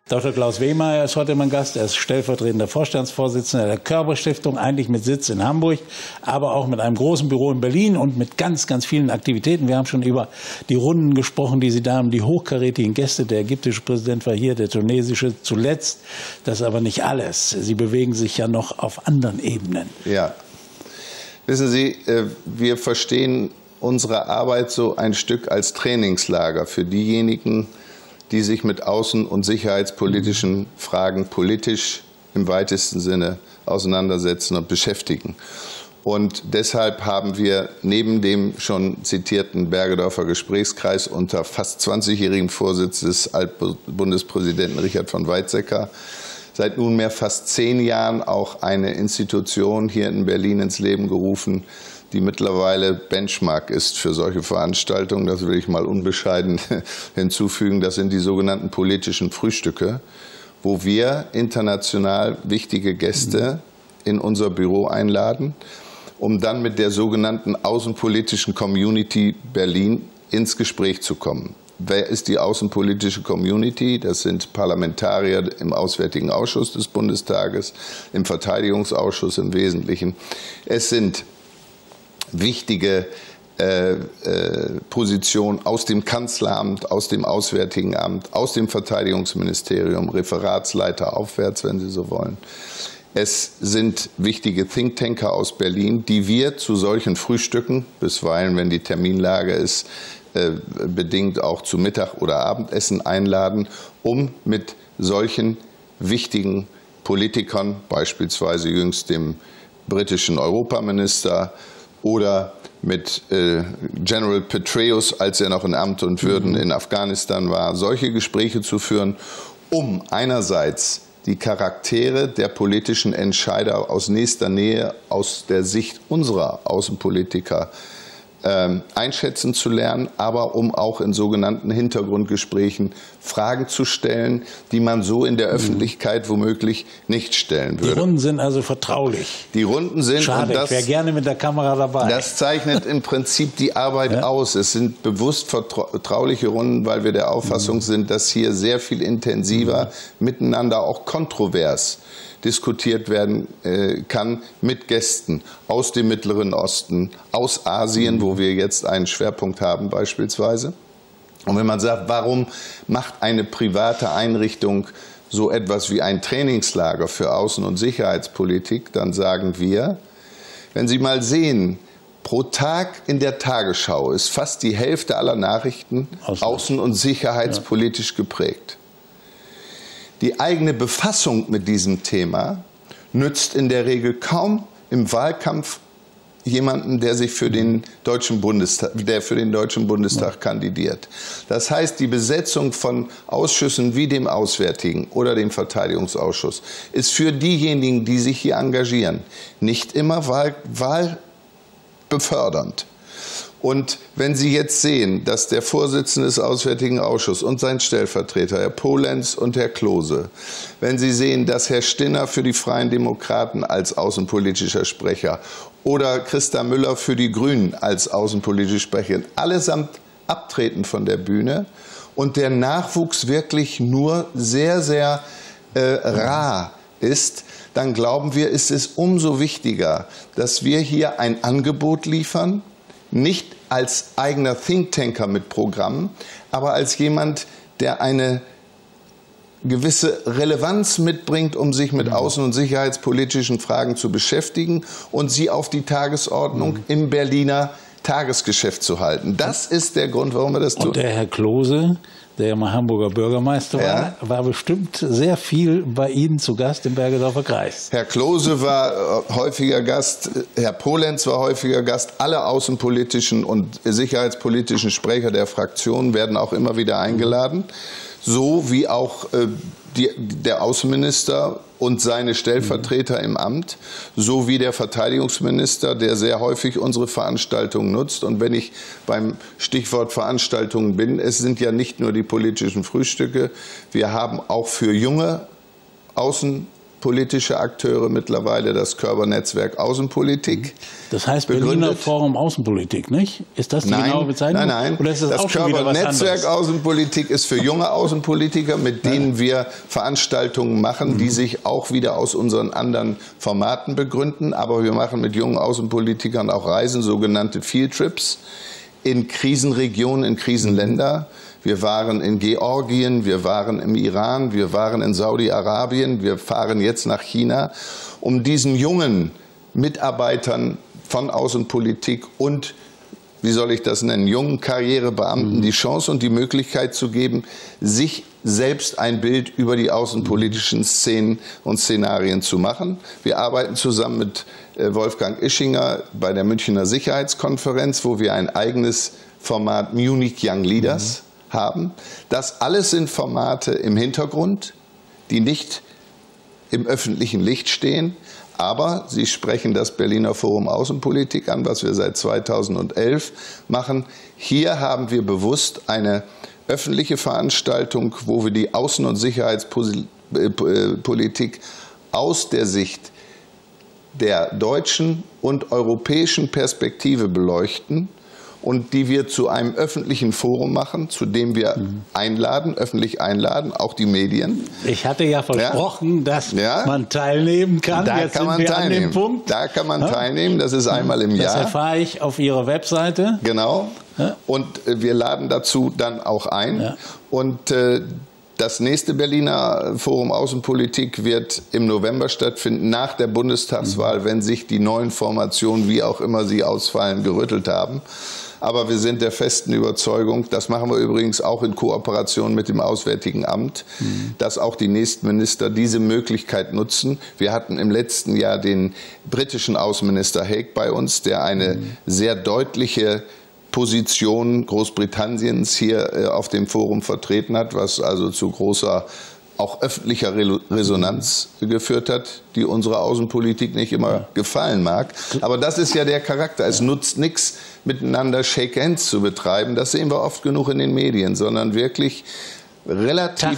Dr. Klaus Wehmeyer ist heute mein Gast. Er ist stellvertretender Vorstandsvorsitzender der Körber-Stiftung, eigentlich mit Sitz in Hamburg, aber auch mit einem großen Büro in Berlin und mit ganz, ganz vielen Aktivitäten. Wir haben schon über die Runden gesprochen, die Sie da haben, die hochkarätigen Gäste. Der ägyptische Präsident war hier, der tunesische zuletzt. Das ist aber nicht alles. Sie bewegen sich ja noch auf anderen Ebenen. Ja, wissen Sie, wir verstehen unsere Arbeit so ein Stück als Trainingslager für diejenigen, die sich mit außen- und sicherheitspolitischen Fragen politisch im weitesten Sinne auseinandersetzen und beschäftigen. Und deshalb haben wir neben dem schon zitierten Bergedorfer Gesprächskreis unter fast 20-jährigem Vorsitz des Altbundespräsidenten Richard von Weizsäcker seit nunmehr fast 10 Jahren auch eine Institution hier in Berlin ins Leben gerufen, die mittlerweile Benchmark ist für solche Veranstaltungen. Das will ich mal unbescheiden hinzufügen. Das sind die sogenannten politischen Frühstücke, wo wir international wichtige Gäste in unser Büro einladen, um dann mit der sogenannten außenpolitischen Community Berlin ins Gespräch zu kommen. Wer ist die außenpolitische Community? Das sind Parlamentarier im Auswärtigen Ausschuss des Bundestages, im Verteidigungsausschuss im Wesentlichen. Es sind wichtige Positionen aus dem Kanzleramt, aus dem Auswärtigen Amt, aus dem Verteidigungsministerium, Referatsleiter aufwärts, wenn Sie so wollen. Es sind wichtige Thinktanker aus Berlin, die wir zu solchen Frühstücken, bisweilen, wenn die Terminlage ist, bedingt auch zu Mittag- oder Abendessen einladen, um mit solchen wichtigen Politikern, beispielsweise jüngst dem britischen Europaminister, oder mit General Petraeus, als er noch in Amt und Würden in Afghanistan war, solche Gespräche zu führen, um einerseits die Charaktere der politischen Entscheider aus nächster Nähe, aus der Sicht unserer Außenpolitiker einschätzen zu lernen, aber um auch in sogenannten Hintergrundgesprächen Fragen zu stellen, die man so in der Öffentlichkeit womöglich nicht stellen würde. Die Runden sind also vertraulich. Die Runden sind, schade, und das, ich wäre gerne mit der Kamera dabei. Das zeichnet im Prinzip die Arbeit aus. Es sind bewusst vertrauliche Runden, weil wir der Auffassung sind, dass hier sehr viel intensiver miteinander auch kontrovers diskutiert werden kann mit Gästen aus dem Mittleren Osten, aus Asien, wo wir jetzt einen Schwerpunkt haben beispielsweise. Und wenn man sagt, warum macht eine private Einrichtung so etwas wie ein Trainingslager für Außen- und Sicherheitspolitik, dann sagen wir, wenn Sie mal sehen, pro Tag in der Tagesschau ist fast die Hälfte aller Nachrichten außen- und sicherheitspolitisch geprägt. Die eigene Befassung mit diesem Thema nützt in der Regel kaum im Wahlkampf jemanden, der sich für den Deutschen Bundestag kandidiert. Das heißt, die Besetzung von Ausschüssen wie dem Auswärtigen oder dem Verteidigungsausschuss ist für diejenigen, die sich hier engagieren, nicht immer wahlbefördernd. Und wenn Sie jetzt sehen, dass der Vorsitzende des Auswärtigen Ausschusses und sein Stellvertreter, Herr Polenz und Herr Klose, wenn Sie sehen, dass Herr Stinner für die Freien Demokraten als außenpolitischer Sprecher oder Christa Müller für die Grünen als außenpolitische Sprecherin allesamt abtreten von der Bühne und der Nachwuchs wirklich nur sehr, sehr rar ist, dann glauben wir, ist es umso wichtiger, dass wir hier ein Angebot liefern, nicht als eigener Thinktanker mit Programmen, aber als jemand, der eine gewisse Relevanz mitbringt, um sich mit außen- und sicherheitspolitischen Fragen zu beschäftigen und sie auf die Tagesordnung im Berliner Tagesgeschäft zu halten. Das ist der Grund, warum wir das tun. Und der Herr Klose, der ja mal Hamburger Bürgermeister war, war bestimmt sehr viel bei Ihnen zu Gast im Bergedorfer Kreis. Herr Klose war häufiger Gast, Herr Polenz war häufiger Gast. Alle außenpolitischen und sicherheitspolitischen Sprecher der Fraktionen werden auch immer wieder eingeladen. So wie auch der Außenminister und seine Stellvertreter im Amt, sowie der Verteidigungsminister, der sehr häufig unsere Veranstaltungen nutzt. Und wenn ich beim Stichwort Veranstaltungen bin, es sind ja nicht nur die politischen Frühstücke, wir haben auch für junge politische Akteure mittlerweile das Körber-Netzwerk Außenpolitik. Das heißt Berliner Forum Außenpolitik, nicht? Ist das die genaue Bezeichnung? Nein. Oder ist das Körber-Netzwerk Außenpolitik ist für junge Außenpolitiker, mit denen wir Veranstaltungen machen, die sich auch wieder aus unseren anderen Formaten begründen. Aber wir machen mit jungen Außenpolitikern auch Reisen, sogenannte Field Trips, in Krisenregionen, in Krisenländer. Wir waren in Georgien, wir waren im Iran, wir waren in Saudi-Arabien, wir fahren jetzt nach China, um diesen jungen Mitarbeitern von Außenpolitik und, wie soll ich das nennen, jungen Karrierebeamten die Chance und die Möglichkeit zu geben, sich selbst ein Bild über die außenpolitischen Szenen und Szenarien zu machen. Wir arbeiten zusammen mit Wolfgang Ischinger bei der Münchner Sicherheitskonferenz, wo wir ein eigenes Format Munich Young Leaders haben. Das alles sind Formate im Hintergrund, die nicht im öffentlichen Licht stehen, aber sie sprechen das Berliner Forum Außenpolitik an, was wir seit 2011 machen. Hier haben wir bewusst eine öffentliche Veranstaltung, wo wir die Außen- und Sicherheitspolitik aus der Sicht der deutschen und europäischen Perspektive beleuchten und die wir zu einem öffentlichen Forum machen, zu dem wir öffentlich einladen, auch die Medien. Ich hatte ja versprochen, dass man teilnehmen kann. Da Jetzt kann man teilnehmen. Da kann man teilnehmen. Das ist einmal im Jahr. Das erfahre ich auf Ihrer Webseite. Genau. Und wir laden dazu dann auch ein. Ja. Und das nächste Berliner Forum Außenpolitik wird im November stattfinden, nach der Bundestagswahl, wenn sich die neuen Formationen, wie auch immer sie ausfallen, gerüttelt haben. Aber wir sind der festen Überzeugung, das machen wir übrigens auch in Kooperation mit dem Auswärtigen Amt, dass auch die nächsten Minister diese Möglichkeit nutzen. Wir hatten im letzten Jahr den britischen Außenminister Hague bei uns, der eine sehr deutliche Position Großbritanniens hier auf dem Forum vertreten hat, was also zu großer auch öffentlicher Resonanz geführt hat, die unserer Außenpolitik nicht immer gefallen mag. Aber das ist ja der Charakter. Es nutzt nichts, miteinander Shake Hands zu betreiben. Das sehen wir oft genug in den Medien, sondern wirklich relativ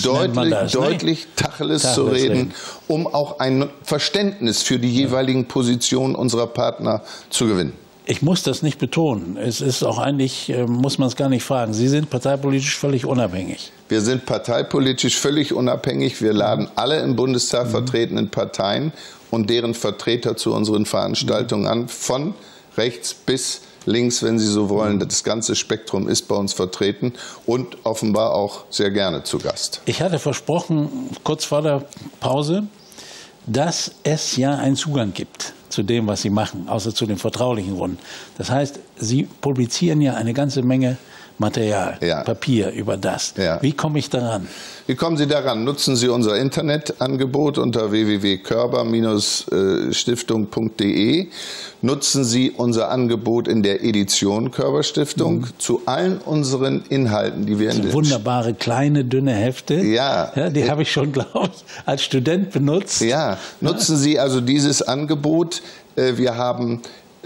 deutlich Tacheles zu reden, um auch ein Verständnis für die jeweiligen Positionen unserer Partner zu gewinnen. Ich muss das nicht betonen. Es ist auch eigentlich, muss man es gar nicht fragen. Sie sind parteipolitisch völlig unabhängig. Wir sind parteipolitisch völlig unabhängig. Wir laden alle im Bundestag vertretenen Parteien und deren Vertreter zu unseren Veranstaltungen an, von rechts bis links, wenn Sie so wollen. Das ganze Spektrum ist bei uns vertreten und offenbar auch sehr gerne zu Gast. Ich hatte versprochen, kurz vor der Pause, dass es ja einen Zugang gibt zu dem, was Sie machen, außer zu den vertraulichen Runden. Das heißt, Sie publizieren ja eine ganze Menge Material, Papier über das. Ja. Wie komme ich daran? Wie kommen Sie daran? Nutzen Sie unser Internetangebot unter www.körber-stiftung.de. Nutzen Sie unser Angebot in der Edition Körber-Stiftung zu allen unseren Inhalten, die wir in den wunderbare, kleine, dünne Hefte. Ja. Die habe ich schon, glaube ich, als Student benutzt. Ja, nutzen Sie also dieses Angebot. Wir haben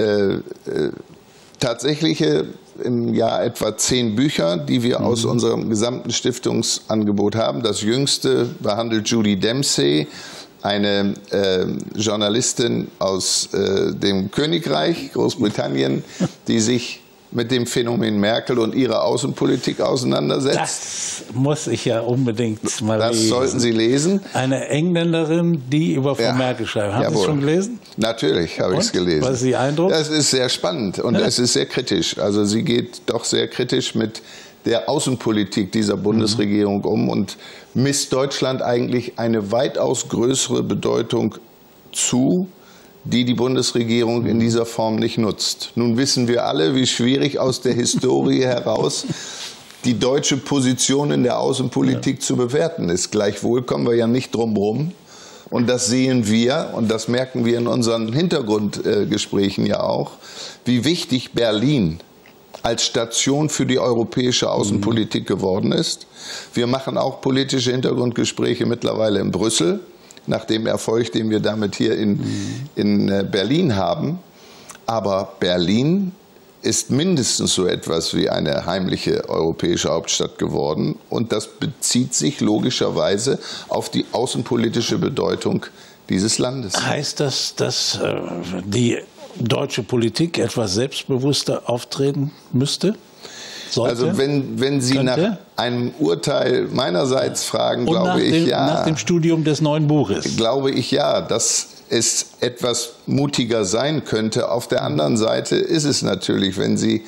tatsächliche im Jahr etwa 10 Bücher, die wir aus unserem gesamten Stiftungsangebot haben. Das jüngste behandelt Judy Dempsey, eine Journalistin aus dem Königreich Großbritannien, die sich mit dem Phänomen Merkel und ihrer Außenpolitik auseinandersetzt. Das muss ich ja unbedingt mal lesen. Das sollten Sie lesen. Eine Engländerin, die über Frau Merkel schreibt. Haben Sie es schon gelesen? Natürlich habe ich es gelesen. Was ist Ihr Eindruck? Das ist sehr spannend und es ist sehr kritisch. Also sie geht doch sehr kritisch mit der Außenpolitik dieser Bundesregierung um und misst Deutschland eigentlich eine weitaus größere Bedeutung zu, die die Bundesregierung in dieser Form nicht nutzt. Nun wissen wir alle, wie schwierig aus der Historie heraus die deutsche Position in der Außenpolitik zu bewerten ist. Gleichwohl kommen wir ja nicht drum rum. Und das sehen wir, und das merken wir in unseren Hintergrundgesprächen ja auch, wie wichtig Berlin als Station für die europäische Außenpolitik geworden ist. Wir machen auch politische Hintergrundgespräche mittlerweile in Brüssel, nach dem Erfolg, den wir damit hier in Berlin haben. Aber Berlin ist mindestens so etwas wie eine heimliche europäische Hauptstadt geworden. Und das bezieht sich logischerweise auf die außenpolitische Bedeutung dieses Landes. Heißt das, dass die deutsche Politik etwas selbstbewusster auftreten müsste? Sollte? Also wenn Sie nach einem Urteil meinerseits fragen, glaube ich ja. Nach dem Studium des neuen Buches. Glaube ich ja, dass es etwas mutiger sein könnte. Auf der anderen Seite ist es natürlich, wenn Sie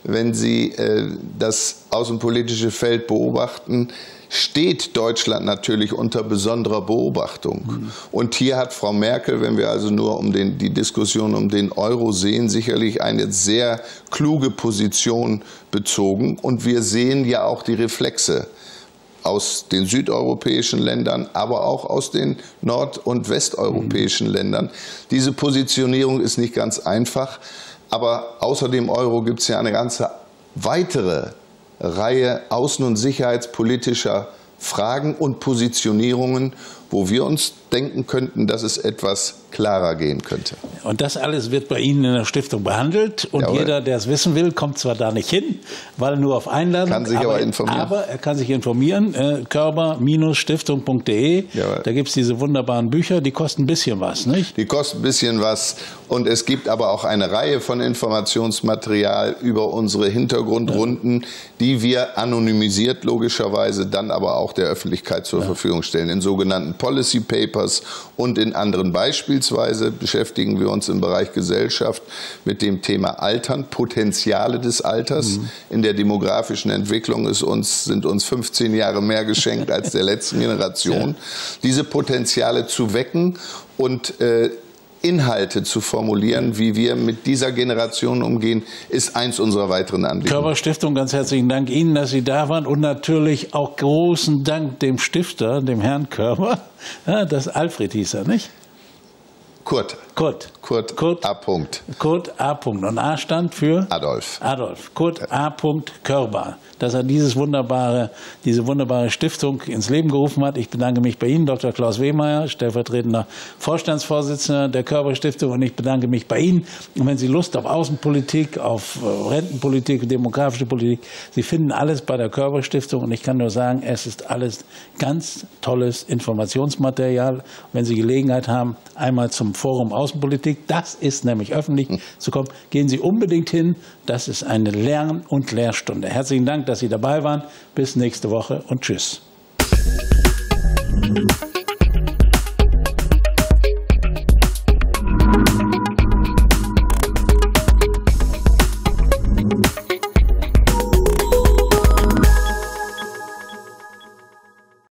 das außenpolitische Feld beobachten, steht Deutschland natürlich unter besonderer Beobachtung. Und hier hat Frau Merkel, wenn wir also nur die Diskussion um den Euro sehen, sicherlich eine sehr kluge Position bezogen. Und wir sehen ja auch die Reflexe aus den südeuropäischen Ländern, aber auch aus den nord- und westeuropäischen Ländern. Diese Positionierung ist nicht ganz einfach, aber außer dem Euro gibt es ja eine ganze weitere Reihe außen- und sicherheitspolitischer Fragen und Positionierungen, wo wir uns denken könnten, dass es etwas klarer gehen könnte. Und das alles wird bei Ihnen in der Stiftung behandelt. Und jawohl, jeder, der es wissen will, kommt zwar da nicht hin, weil nur auf Einladung. Kann sich aber informieren. Aber er kann sich informieren. Körber-stiftung.de. Da gibt es diese wunderbaren Bücher. Die kosten ein bisschen was, nicht? Die kosten ein bisschen was. Und es gibt aber auch eine Reihe von Informationsmaterial über unsere Hintergrundrunden, die wir anonymisiert logischerweise dann aber auch der Öffentlichkeit zur Verfügung stellen. In sogenannten Policy Papers und in anderen. Beispielsweise beschäftigen wir uns im Bereich Gesellschaft mit dem Thema Altern, Potenziale des Alters. In der demografischen Entwicklung sind uns 15 Jahre mehr geschenkt als der letzten Generation. Diese Potenziale zu wecken und Inhalte zu formulieren, wie wir mit dieser Generation umgehen, ist eins unserer weiteren Anliegen. Körber-Stiftung, ganz herzlichen Dank Ihnen, dass Sie da waren und natürlich auch großen Dank dem Stifter, dem Herrn Körber. Ja, das Alfred hieß er, nicht? Kurt A. Kurt A. Und A stand für? Adolf. Kurt A. Körber, dass er diese wunderbare Stiftung ins Leben gerufen hat. Ich bedanke mich bei Ihnen, Dr. Klaus Wehmeier, stellvertretender Vorstandsvorsitzender der Körber-Stiftung, und ich bedanke mich bei Ihnen. Und wenn Sie Lust auf Außenpolitik, auf Rentenpolitik, demografische Politik, Sie finden alles bei der Körber-Stiftung, und ich kann nur sagen, es ist alles ganz tolles Informationsmaterial. Wenn Sie Gelegenheit haben, einmal zum Forum Außenpolitik, das ist nämlich öffentlich zu kommen, gehen Sie unbedingt hin. Das ist eine Lern- und Lehrstunde. Herzlichen Dank, dass Sie dabei waren. Bis nächste Woche und tschüss.